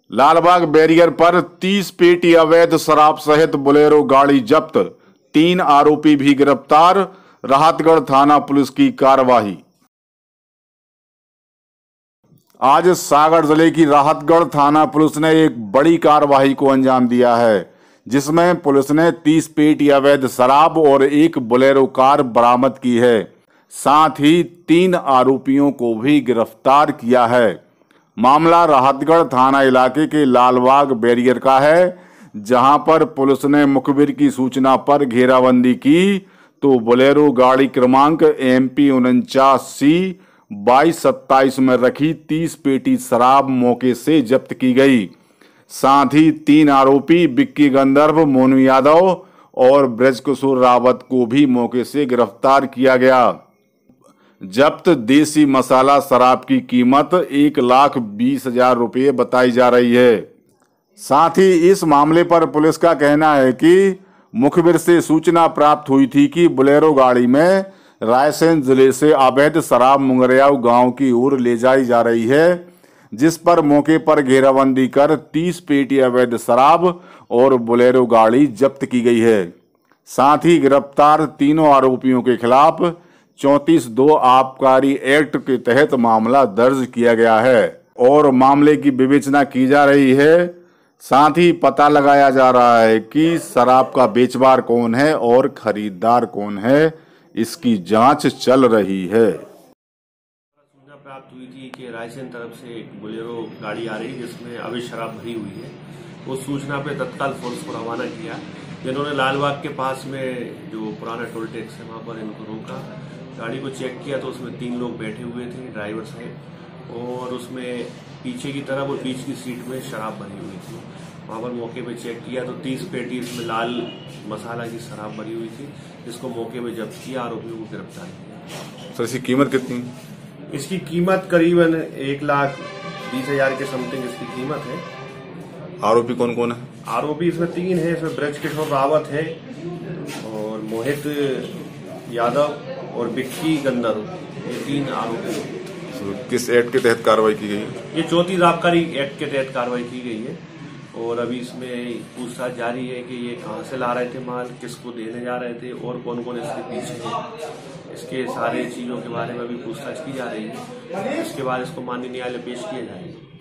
Lalbagh barrier पर 30 पेटी अवैध शराब सहित बोलेरो गाड़ी जब्त, 3 आरोपी भी गिरफ्तार। राहतगढ़ थाना पुलिस की कार्रवाई। आज सागर जिले की राहतगढ़ थाना पुलिस ने एक बड़ी कार्रवाई को अंजाम दिया है, जिसमें पुलिस ने 30 पेटी अवैध शराब और एक बोलेरो कार बरामद की है। साथ ही 3 आरोपियों को भी गिरफ्तार किया है। मामला राहतगढ़ थाना इलाके के लालबाग बैरियर का है, जहां पर पुलिस ने मुखबिर की सूचना पर घेराबंदी की तो बोलेरो गाड़ी क्रमांक MP 49C 2227 में रखी 30 पेटी शराब मौके से जब्त की गई। साथ ही 3 आरोपी बिक्की गंधर्व, मोनू यादव और ब्रजकिशोर रावत को भी मौके से गिरफ्तार किया गया। जब्त देसी मसाला शराब की कीमत 1,20,000 रुपये बताई जा रही है। साथ ही इस मामले पर पुलिस का कहना है कि मुखबिर से सूचना प्राप्त हुई थी कि बोलेरो गाड़ी में रायसेन जिले से अवैध शराब मुंगरियाव गांव की ओर ले जाई जा रही है, जिस पर मौके पर घेराबंदी कर 30 पेटी अवैध शराब और बोलेरो गाड़ी जब्त की गई है। साथ ही गिरफ्तार तीनों आरोपियों के खिलाफ 34(2) आबकारी एक्ट के तहत मामला दर्ज किया गया है और मामले की विवेचना की जा रही है। साथ ही पता लगाया जा रहा है कि शराब का बेचबार कौन है और खरीदार कौन है, इसकी जांच चल रही है। सूचना प्राप्त हुई थी कि रायसेन तरफ से एक बोलेरो गाड़ी आ रही है जिसमें अवैध शराब भरी हुई है। उस सूचना पे तत्काल फोर्स को रवाना किया, जिन्होंने लालबाग के पास में जो पुराना टोल टैक्स है वहां पर इनको रोका। गाड़ी को चेक किया तो उसमें 3 लोग बैठे हुए थे, ड्राइवर साहब, और उसमें पीछे की तरफ और बीच की सीट में शराब भरी हुई थी। वहां पर मौके पे चेक किया तो 30 पेटी इसमें लाल मसाला की शराब भरी हुई थी, जिसको मौके पे जब्त किया, आरोपियों को गिरफ्तार किया। सर, इसकी कीमत कितनी? इसकी कीमत करीबन 1,20,000 के समथिंग इसकी कीमत है। आरोपी कौन कौन है? आरोपी इसमें 3 है। इसमें ब्रजकिशोर रावत है और मोहित यादव और बिक्की गंधर्व, ये 3 आरोपी। किस एक्ट के तहत कार्रवाई की गई है? ये 34 आबकारी एक्ट के तहत कार्रवाई की गई है और अभी इसमें पूछताछ जारी है कि ये कहां से ला रहे थे माल, किसको देने जा रहे थे और कौन कौन इसके पीछे है। इसके सारे चीजों के बारे में अभी पूछताछ की जा रही है। इसके बाद इसको माननीय न्यायालय पेश किया जाएगा।